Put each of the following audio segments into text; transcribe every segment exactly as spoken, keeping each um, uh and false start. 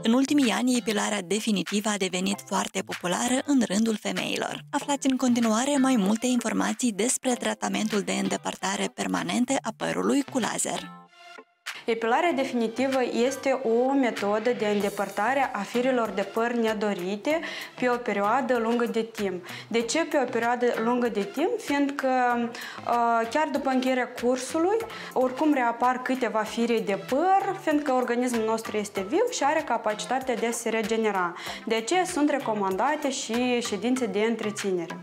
În ultimii ani, epilarea definitivă a devenit foarte populară în rândul femeilor. Aflați în continuare mai multe informații despre tratamentul de îndepărtare permanentă a părului cu laser. Epilarea definitivă este o metodă de îndepărtare a firelor de păr nedorite pe o perioadă lungă de timp. De ce pe o perioadă lungă de timp? Fiindcă chiar după încheierea cursului, oricum reapar câteva fire de păr, fiindcă organismul nostru este viu și are capacitatea de a se regenera. De aceea sunt recomandate și ședințe de întreținere.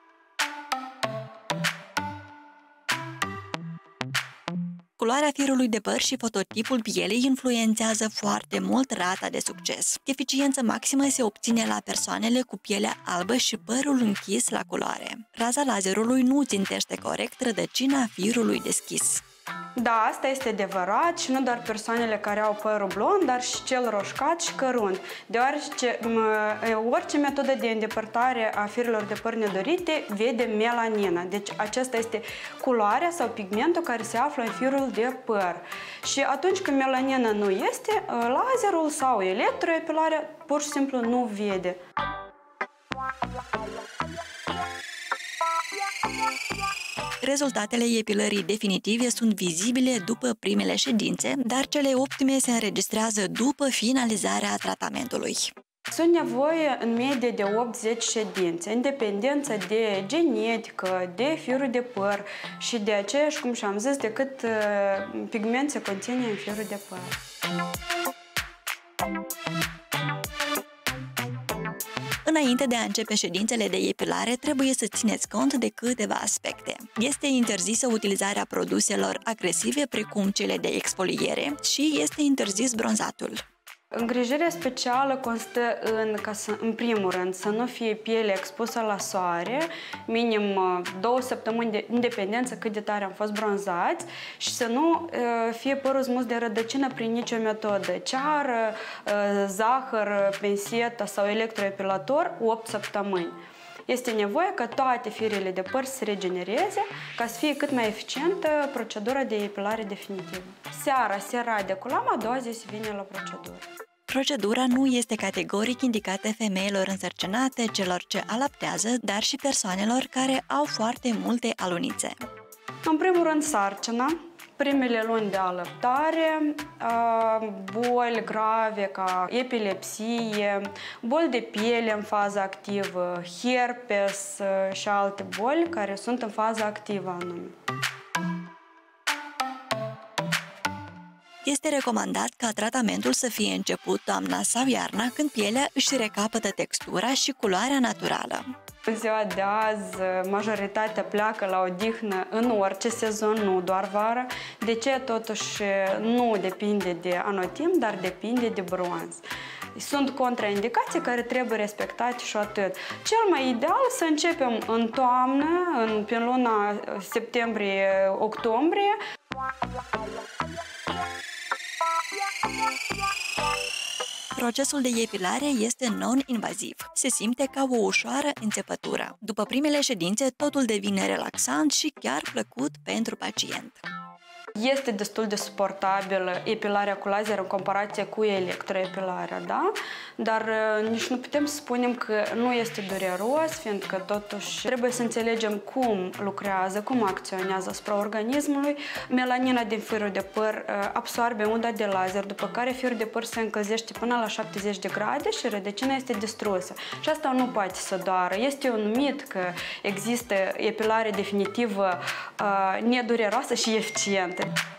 Culoarea firului de păr și fototipul pielei influențează foarte mult rata de succes. Eficiența maximă se obține la persoanele cu pielea albă și părul închis la culoare. Raza laserului nu țintește corect rădăcina firului deschis. Da, asta este adevărat și nu doar persoanele care au părul blond, dar și cel roșcat și cărunt, deoarece orice metodă de îndepărtare a firelor de păr nedorite vede melanină. Deci aceasta este culoarea sau pigmentul care se află în firul de păr. Și atunci când melanina nu este, laserul sau electroepilarea pur și simplu nu vede. Rezultatele epilării definitive sunt vizibile după primele ședințe, dar cele optime se înregistrează după finalizarea tratamentului. Sunt nevoie în medie de opt zece ședințe, în dependență de genetică, de firul de păr și de aceeași, cum și-am zis, de cât pigment se conține în firul de păr. Înainte de a începe ședințele de epilare, trebuie să țineți cont de câteva aspecte. Este interzisă utilizarea produselor agresive, precum cele de exfoliere, și este interzis bronzatul. Îngrijirea specială constă în, ca să, în primul rând, să nu fie pielea expusă la soare, minim două săptămâni de independență cât de tare am fost bronzați, și să nu uh, fie părul smus de rădăcină prin nicio metodă, ceară, uh, zahăr, pensetă sau electroepilator, opt săptămâni. Este nevoie ca toate firele de păr să se regenereze ca să fie cât mai eficientă procedura de epilare definitivă. Seara se rade culama, a doua zi se vine la procedură. Procedura nu este categoric indicată femeilor însărcinate, celor ce alăptează, dar și persoanelor care au foarte multe alunițe. În primul rând, sarcina, primele luni de alăptare, boli grave ca epilepsie, boli de piele în fază activă, herpes și alte boli care sunt în fază activă anume. Este recomandat ca tratamentul să fie început toamna sau iarna, când pielea își recapătă textura și culoarea naturală. În ziua de azi, majoritatea pleacă la odihnă în orice sezon, nu doar vara. De ce? Totuși nu depinde de anotimp, dar depinde de bronz. Sunt contraindicații care trebuie respectate și atât. Cel mai ideal să începem în toamnă, în, în luna septembrie-octombrie. Procesul de epilare este non-invaziv. Se simte ca o ușoară înțepătură. După primele ședințe, totul devine relaxant și chiar plăcut pentru pacient. Este destul de suportabilă epilarea cu laser în comparație cu electroepilarea, da? Dar nici nu putem să spunem că nu este dureros, fiindcă totuși trebuie să înțelegem cum lucrează, cum acționează asupra organismului. Melanina din firul de păr absorbe unda de laser, după care firul de păr se încălzește până la șaptezeci de grade și rădăcina este distrusă. Și asta nu poate să doară. Este un mit că există epilare definitivă nedureroasă și eficientă.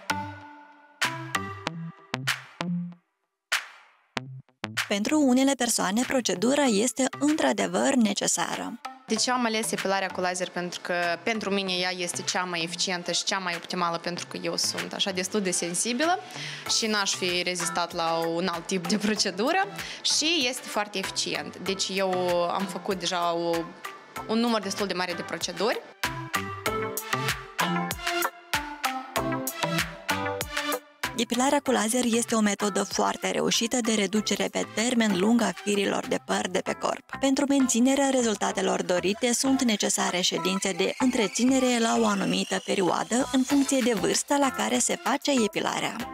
Pentru unele persoane, procedura este într-adevăr necesară. De ce am ales epilarea cu laser? Pentru că pentru mine ea este cea mai eficientă și cea mai optimală, pentru că eu sunt așa destul de sensibilă și n-aș fi rezistat la un alt tip de procedură și este foarte eficient. Deci eu am făcut deja o, un număr destul de mare de proceduri. Epilarea cu laser este o metodă foarte reușită de reducere pe termen lung a firilor de păr de pe corp. Pentru menținerea rezultatelor dorite sunt necesare ședințe de întreținere la o anumită perioadă în funcție de vârsta la care se face epilarea.